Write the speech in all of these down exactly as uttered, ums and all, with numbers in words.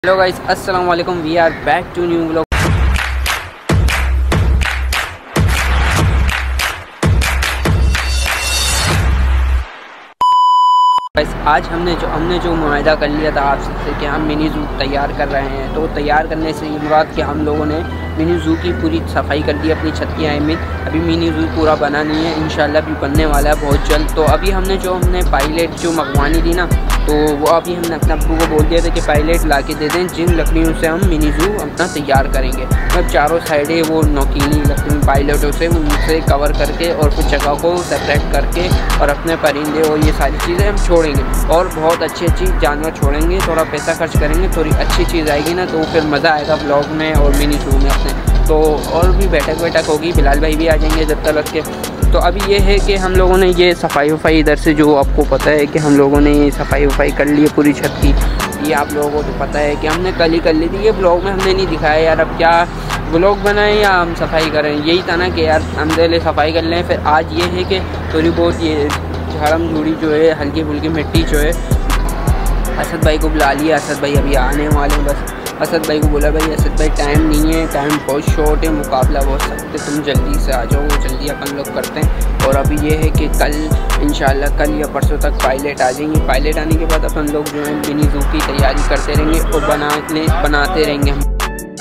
Hello guys, अस्सलाम वालेकुम। We are back to new vlog. Guys आज हमने जो हमने जो मुआहदा कर लिया था आपसे कि हम मिनी ज़ू तैयार कर रहे हैं, तो तैयार करने से ये मुराद कि हम लोगों ने मिनी ज़ू की पूरी सफाई कर दी अपनी छत की आय में। अभी मिनी ज़ू पूरा बना नहीं है, इंशाल्लाह भी बनने वाला है बहुत जल्द। तो अभी हमने जो हमने पायलट जो मंगवानी थी ना, तो वो अभी हमने अपने अब्बू को बोल दिया था कि पायलट ला के दे दें, जिन लकड़ियों से हम मिनी ज़ू अपना तैयार करेंगे। मतलब चारों साइडें वो नोकीली लकड़ी पायलटों से उनसे कवर करके और फिर जगह को सेपरेट करके और अपने परिंदे और ये सारी चीज़ें हम छोड़ेंगे और बहुत अच्छी अच्छी जानवर छोड़ेंगे। थोड़ा पैसा खर्च करेंगे, थोड़ी अच्छी चीज़ आएगी ना, तो फिर मज़ा आएगा ब्लॉग में और मिनी ज़ू में अपने। तो और भी बैठक बैठक होगी, बिलाल भाई भी आ जाएंगे जब तक के। तो अभी ये है कि हम लोगों ने ये सफाई वफाई इधर से, जो आपको पता है कि हम लोगों ने ये सफाई वफाई कर ली है पूरी छत की। ये आप लोगों को तो पता है कि हमने कल ही कर ली थी। ये ब्लॉग में हमने नहीं दिखाया यार, अब क्या ब्लॉग बनाएं या हम सफाई करें। यही था ना कि यार हम पहले सफाई कर लें। फिर आज ये है कि थोड़ी बहुत ये झाड़म झूड़ी जो है, हल्की फुल्की मिट्टी जो है, असद भाई को बुला लिया। असद भाई अभी आने वाले हैं बस। असद भाई को बोला भाई असद भाई टाइम नहीं है, टाइम बहुत शॉर्ट है, मुकाबला बहुत सख्त है, तुम जल्दी से आ जाओ। जल्दी अपन लोग करते हैं। और अभी ये है कि कल इंशाल्लाह कल या परसों तक पायलट आ जाएंगे। पायलट आने के बाद अपन लोग जो है मिनी ज़ू की तैयारी करते रहेंगे और बनाने बनाते रहेंगे हम।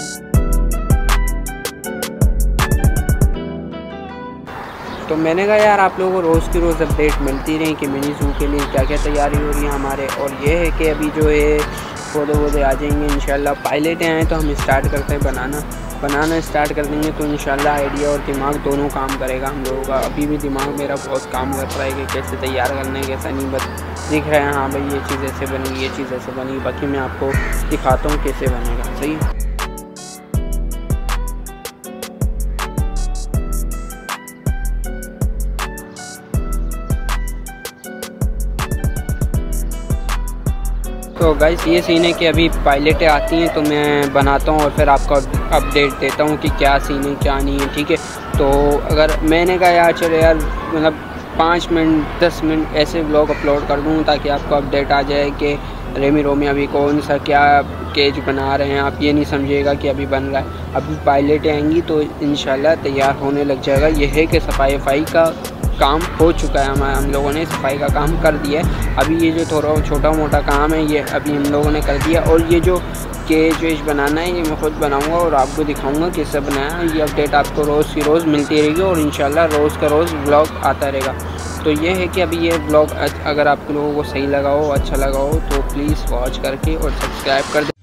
तो मैंने कहा यार आप लोगों को रोज़ की रोज़ अपडेट मिलती रही कि मिनी ज़ू के लिए क्या क्या तैयारी हो रही है हमारे। और ये है कि अभी जो है पौधे वोधे आ जाएंगे इंशाल्लाह। पायलटें आएँ तो हम स्टार्ट करते हैं बनाना बनाना स्टार्ट कर देंगे, तो इंशाल्लाह आइडिया और दिमाग दोनों काम करेगा हम लोगों का। अभी भी दिमाग मेरा बहुत काम कर रहा है कि कैसे तैयार करना है, कैसा नहीं। बस दिख रहा है हाँ भाई ये चीज़ ऐसे बनेगी, ये चीज़ ऐसे बनेगी। बाकी मैं आपको दिखाता हूँ कैसे बनेगा। सही है। तो गाइस ये सीन है कि अभी पायलटें आती हैं तो मैं बनाता हूँ और फिर आपको अपडेट देता हूँ कि क्या सीन है क्या नहीं है, ठीक है। तो अगर मैंने कहा यार चलो यार मतलब पाँच मिनट दस मिनट ऐसे व्लॉग अपलोड कर दूँ ताकि आपको अपडेट आ जाए कि रेमी रोमी अभी कौन सा क्या केज बना रहे हैं। आप ये नहीं समझिएगा कि अभी बन रहा है। अभी पायलटें आएंगी तो इंशाल्लाह तैयार होने लग जाएगा। ये है कि सफाई वफाई का काम हो चुका है, हम हम लोगों ने सफाई का काम कर दिया है। अभी ये जो थोड़ा छोटा मोटा काम है ये अभी हम लोगों ने कर दिया। और ये जो केज वेज बनाना है ये मैं खुद बनाऊंगा और आपको दिखाऊंगा कैसे बनाया है। ये अपडेट आपको रोज़ की रोज़ मिलती रहेगी और इंशाल्लाह रोज़ का रोज़ व्लॉग आता रहेगा। तो ये है कि अभी ये व्लॉग अगर आप लोगों को सही लगा हो, अच्छा लगा हो, तो प्लीज़ वॉच करके और सब्सक्राइब कर दें।